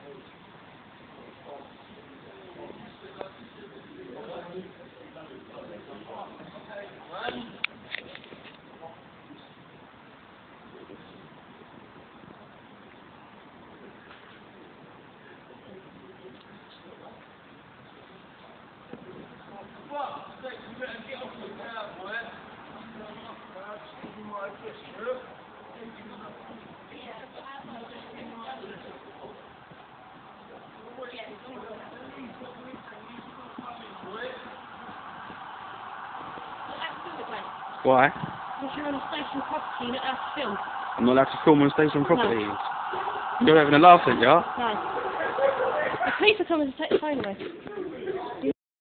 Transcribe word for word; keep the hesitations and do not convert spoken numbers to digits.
Why? Because you're on a station property, you don't have to film. I'm not allowed to film on station property. No. You're having a laugh at you? No. The police are coming to take the phone away.